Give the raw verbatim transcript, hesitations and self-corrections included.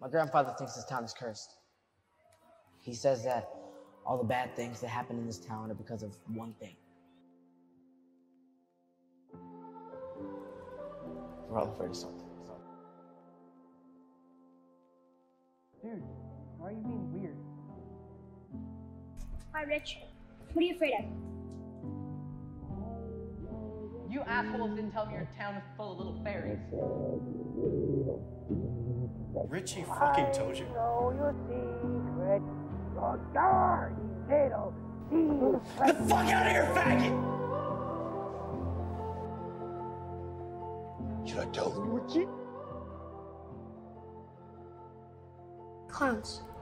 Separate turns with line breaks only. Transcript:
My grandfather thinks this town is cursed. He says that all the bad things that happen in this town are because of one thing. We're all afraid of something.
Dude, why are you being weird?
Hi, Rich. What are you afraid of?
You assholes didn't tell me your town was full of little fairies.
Richie fucking Tozier.
Know your secret, your dirty little secret.
Get the fuck out of here, faggot!
Should I tell them, Richie?
Clowns.